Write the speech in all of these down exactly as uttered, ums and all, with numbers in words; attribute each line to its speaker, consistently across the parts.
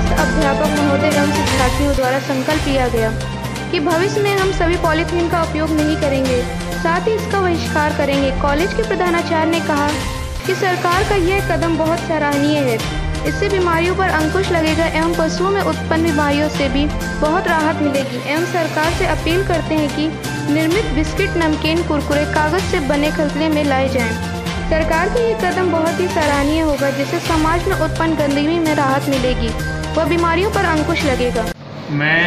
Speaker 1: समस्त अध्यापक महोदय एवं शिक्षार्थियों द्वारा संकल्प लिया गया कि भविष्य में हम सभी पॉलीथीन का उपयोग नहीं करेंगे, साथ ही इसका बहिष्कार करेंगे। कॉलेज के प्रधानाचार्य ने कहा कि सरकार का यह कदम बहुत सराहनीय है। इससे बीमारियों पर अंकुश लगेगा एवं पशुओं में उत्पन्न बीमारियों से भी बहुत राहत मिलेगी एवं सरकार से अपील करते हैं कि निर्मित बिस्किट, नमकीन, कुरकुरे कागज से बने खलतले में लाए जाएं। सरकार का ये कदम बहुत ही सराहनीय होगा, जिससे समाज में उत्पन्न गंदगी में राहत मिलेगी व बीमारियों पर अंकुश लगेगा।
Speaker 2: मैं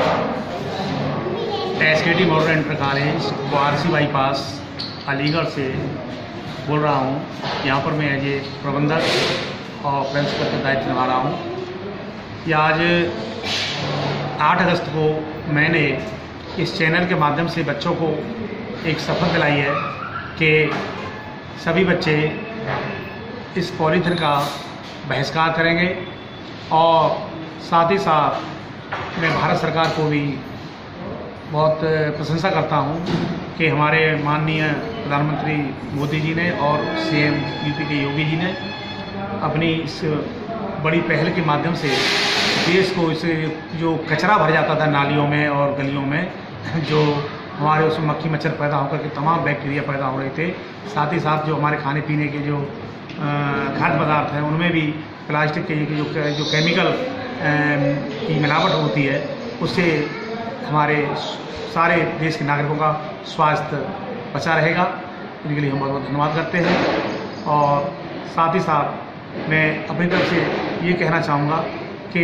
Speaker 2: SKT model inter college Warsi bypass Aligarh से बोल रहा हूँ। यहाँ पर मैं एज ए प्रबंधक और प्रिंसिपल का दायित्व निभा रहा हूँ। कि आज आठ अगस्त को मैंने इस चैनल के माध्यम से बच्चों को एक शपथ दिलाई है कि सभी बच्चे इस पॉलीथीन का बहिष्कार करेंगे और साथ ही साथ मैं भारत सरकार को भी बहुत प्रशंसा करता हूं कि हमारे माननीय प्रधानमंत्री मोदी जी ने और सीएम यूपी के योगी जी ने अपनी इस बड़ी पहल के माध्यम से देश को इस जो कचरा भर जाता था नालियों में और गलियों में, जो हमारे उसमें मक्खी मच्छर पैदा होकर के तमाम बैक्टीरिया पैदा हो रहे थे, साथ ही साथ जो हमारे खाने पीने के जो खाद्य पदार्थ हैं उनमें भी प्लास्टिक के जो जो केमिकल की मिलावट होती है, उससे हमारे सारे देश के नागरिकों का स्वास्थ्य बचा रहेगा। इनके लिए हम बहुत बहुत धन्यवाद करते हैं। और साथ ही साथ मैं अपनी तरफ से ये कहना चाहूँगा कि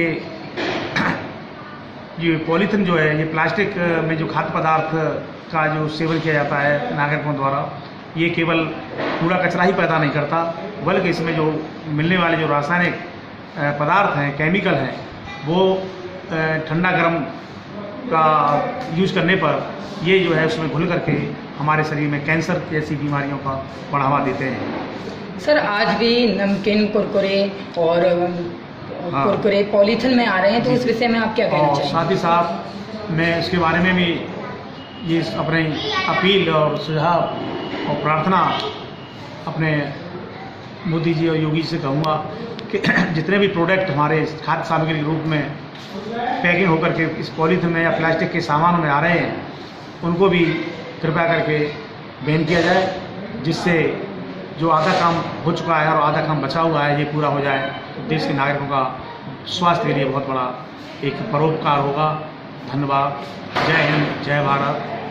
Speaker 2: ये पॉलीथीन जो है, ये प्लास्टिक में जो खाद्य पदार्थ का जो सेवन किया जाता है नागरिकों द्वारा, ये केवल कूड़ा कचरा ही पैदा नहीं करता, बल्कि इसमें जो मिलने वाले जो रासायनिक पदार्थ हैं, केमिकल हैं, वो ठंडा गर्म का यूज़ करने पर ये जो है उसमें घुल करके हमारे शरीर में कैंसर जैसी बीमारियों का बढ़ावा देते हैं।
Speaker 3: सर, आज भी नमकीन, कुरकुरे और हाँ। कुरकुरे पॉलीथीन में आ रहे हैं, तो उस विषय में आप क्या कहना चाहेंगे?
Speaker 2: साथ ही साथ मैं उसके बारे में भी ये अपने अपील और सुझाव और प्रार्थना अपने मोदी जी और योगी जी से कहूँगा कि जितने भी प्रोडक्ट हमारे खाद्य सामग्री के रूप में पैकिंग होकर के इस पॉलीथीन में या प्लास्टिक के सामान में आ रहे हैं, उनको भी कृपया करके बैन किया जाए, जिससे जो आधा काम हो चुका है और आधा काम बचा हुआ है ये पूरा हो जाए, तो देश के नागरिकों का स्वास्थ्य के लिए बहुत बड़ा एक परोपकार होगा। धन्यवाद। जय हिंद, जय भारत।